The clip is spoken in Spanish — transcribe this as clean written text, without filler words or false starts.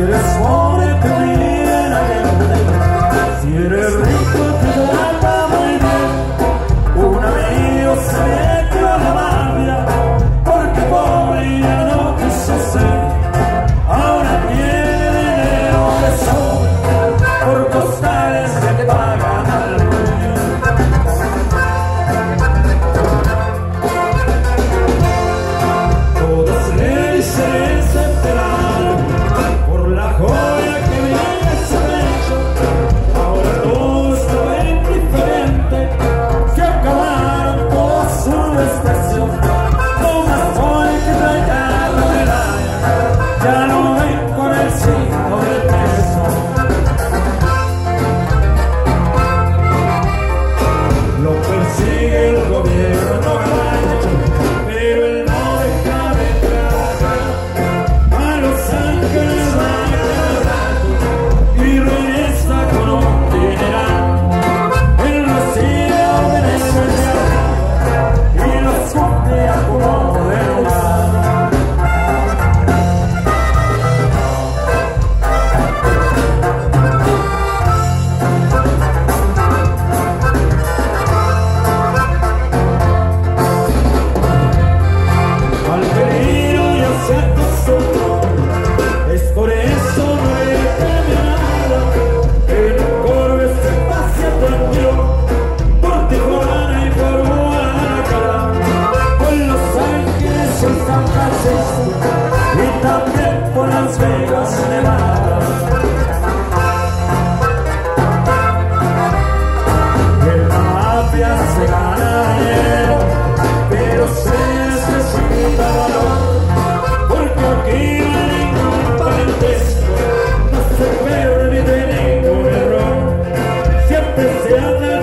eres pobre te ríe la gente, si eres rico te trata muy bien. Un amigo se metió a la mafia porque pobre ya no quiso ser. Ahora tiene dinero de sobra por costales que te pagan al mes. Todos le dicen se enteraron por la joya que viene en su pecho. Ahora todo está bien diferente, se acabaron toda su estación. No más voy que traiga la medalla, ya no ven con el signo de peso. Lo persigue el gobierno gabacho, pero él no deja de trabajar. A Los Ángeles va cada rato y regresa con un dineral. Él recibe órdenes desde arriba y los cumple a como de lugar. Al peligro ya se acostumbró, es por eso no le teme nada. En un Corvette se paseó por Tijuana y por Guadalajara, por Los Ángeles y San Francisco, y también por Las Vegas, Nevada. En la mafia se gana dinero, pero se necesita valor, porque aquí no hay ningún parentesco, no se permite ningún error, siempre se anda